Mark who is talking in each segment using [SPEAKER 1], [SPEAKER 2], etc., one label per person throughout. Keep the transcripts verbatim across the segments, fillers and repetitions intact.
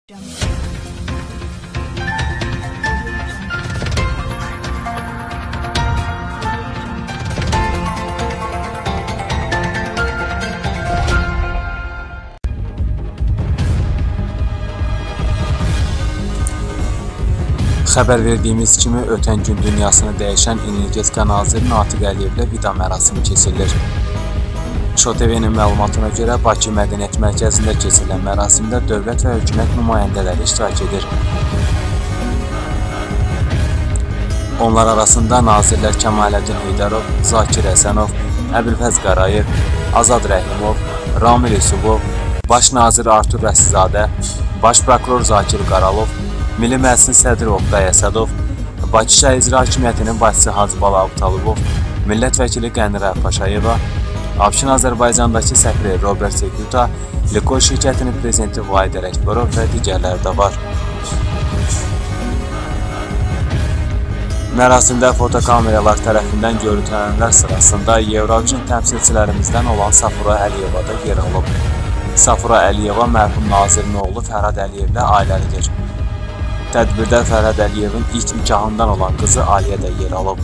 [SPEAKER 1] Xəbər verdiyimiz kimi, ötən gün dünyasını dəyişən energetika naziri Natiq Əliyevlə vida mərasimi keçirilir. Şo T V-nin məlumatına görə, Bakı Mədəniyyət Mərkəzində keçirilən mərasimdə dövlət və hökumət nümayəndələri iştirak edir. Onlar arasında nazirlər Kəmaləddin Heydərov, Zakir Həsənov, Əbülfəz Qarayev, Azad Rəhimov, Ramil Yusubov, Baş nazir Artur Rəsizadə, Baş prokuror Zakir Qaralov, Milli Məclisin sədri Oqtay Əsədov, Bakı şəhər İcra Hakimiyyətinin başçısı Hacı Bala Abtalibov, millət vəkili Qənirə Paşayeva, Abşin Azərbaycandakı səfiri Robert Seguta, Likol şirkətinin prezidenti Vahid Ələkbərov və digərləri də var. Mərasimdə fotokameralar tərəfindən görüntülənənlər sırasında Eurovision təmsilçilərimizdən olan Safura Əliyeva da yer alıb. Safura Əliyeva mərhum nazirin oğlu Fərhad Əliyevlə ailəlidir. Tədbirdə Fərhad Əliyevin ilk nikahından olan qızı Aliyə də yer alıb.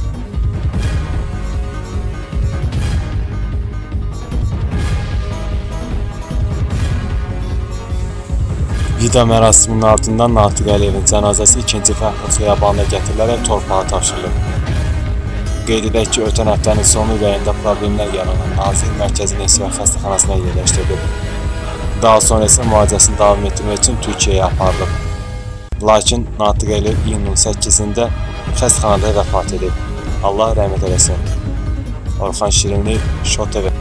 [SPEAKER 1] Vida mərasiminin ardından Natiq Əliyevin cənazəsi ikinci Fəxri xiyabanına gətirilərək torpağa tapşırılıb. Qeyd edək ki, ötən həftənin sonu ürəyində problemlər yaranan nazir mərkəzi Neslihan xəstəxanasına yerləşdirilib. Daha sonra isə müalicəsini davam etdirmək üçün Türkiyəyə aparılıb. Lakin Natiq Əliyev iyunun səkkizində xəstəxanada vəfat edib. Allah rəhmət eləsin. Orxan Şirinli, Şo T V.